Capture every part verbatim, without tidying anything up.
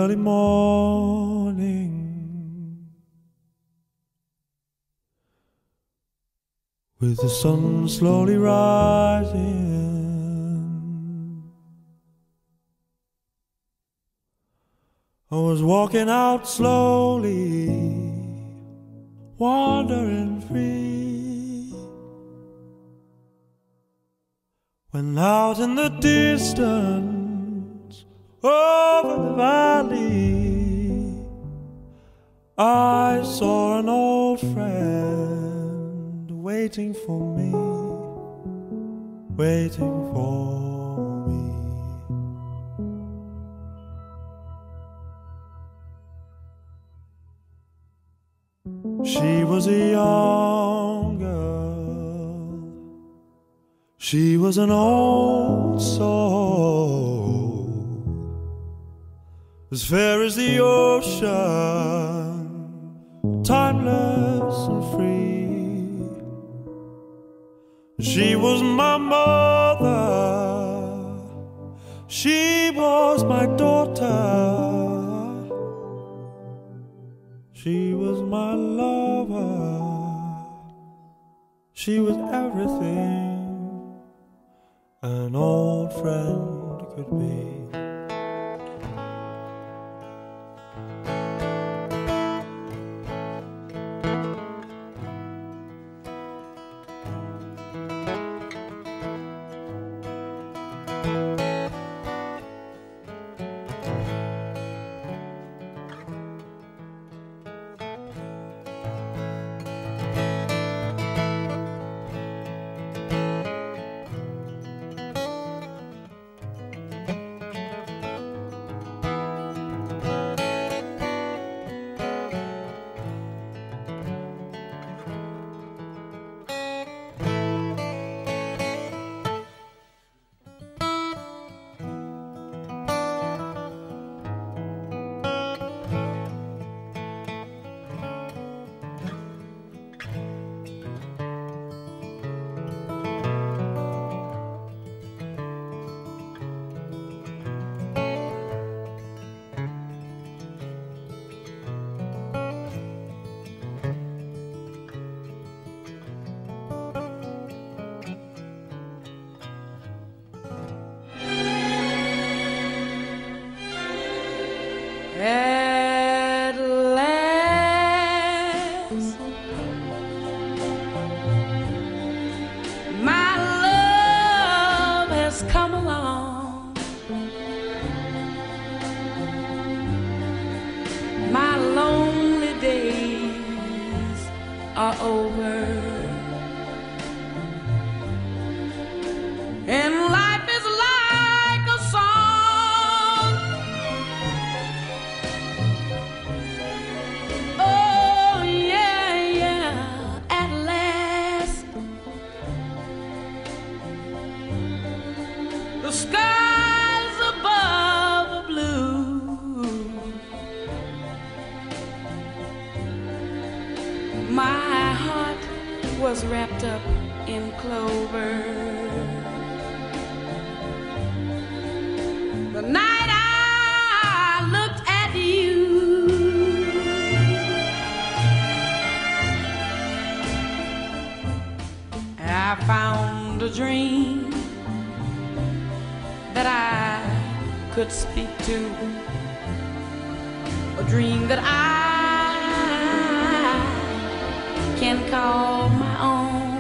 early morning, with the sun slowly rising, I was walking out slowly, wandering free, when out in the distance, over the valley, I saw an old friend waiting for me, waiting for me. She was a young girl, she was an old soul, as fair as the ocean, timeless and free. She was my mother, she was my daughter, she was my lover, she was everything an old friend could be. At last, my love has come along. My lonely days are over, and life is like a song. Oh yeah, yeah, at last the skies above are blue, my heart was wrapped up in clover. The night I looked at you, I found a dream that I could speak to, a dream that I can call my own.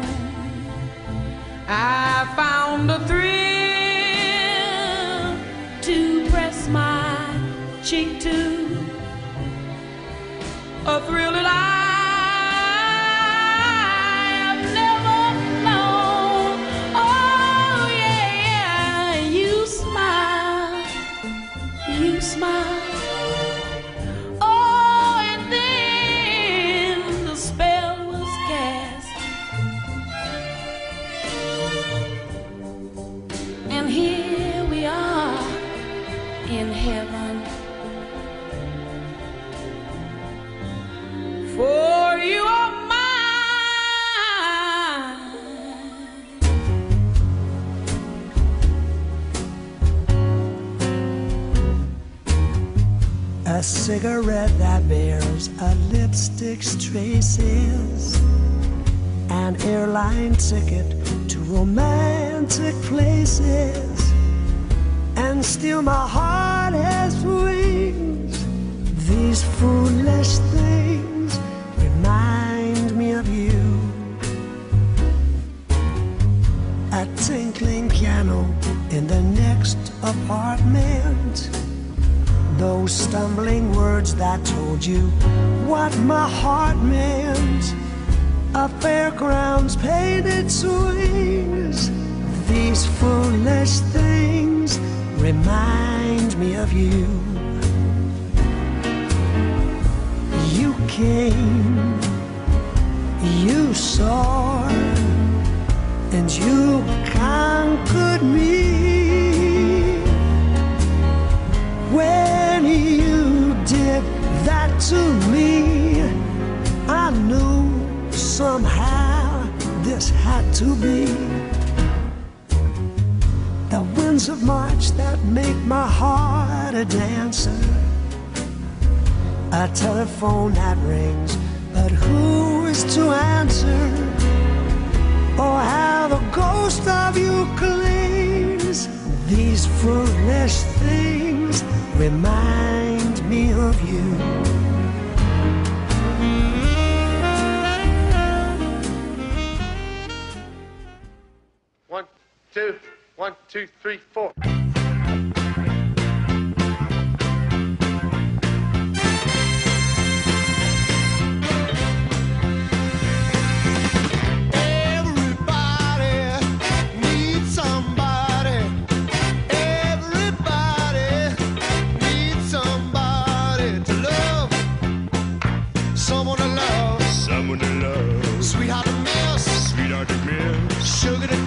I found a thrill to press my cheek to, a thrill that I have never known. Oh yeah, yeah, you smile, you smile. Oh, and then the spell was cast, and here we are in heaven. a cigarette that bears a lipstick's traces, an airline ticket to romantic places, and still my heart has wings. These foolish things remind me of you. A tinkling piano in the next apartment, those stumbling words that told you what my heart meant, a fairground's painted swings. These foolish things remind me of you. You came, you saw, and you conquered me. When you did that to me, I knew somehow this had to be. The winds of March that make my heart a dancer, a telephone that rings, but who is to answer? Oh, how the ghost of you clings. These foolish things remind me of you. One, two, one, two, three, four. Someone to love, sweetheart to miss, sweetheart to miss, sugar to